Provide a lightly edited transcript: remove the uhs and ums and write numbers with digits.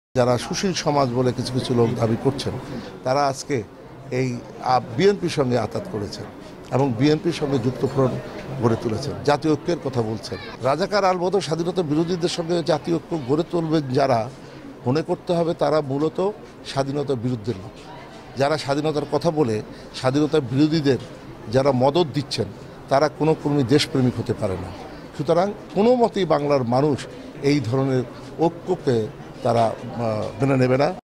যারা সুশীল সমাজ বলে কিছু কিছু লোক দাবি করছেন, তারা আজকে এই বিএনপির সঙ্গে আঘাত করেছেন এবং বিএনপির সঙ্গে যুক্তফ্রন্ট গড়ে তুলেছেন, জাতীয় ঐক্যের কথা বলছেন। রাজাকার আলবদর স্বাধীনতা বিরোধীদের সঙ্গে জাতীয় ঐক্য গড়ে তুলবেন যারা, মনে করতে হবে তারা মূলত স্বাধীনতার বিরুদ্ধে লোক। যারা স্বাধীনতার কথা বলে স্বাধীনতার বিরোধীদের যারা মদত দিচ্ছেন, তারা কোনো দেশপ্রেমিক হতে পারে না। সুতরাং কোনো মতেই বাংলার মানুষ এই ধরনের ঐক্যকে তারা মেনে নেবে না।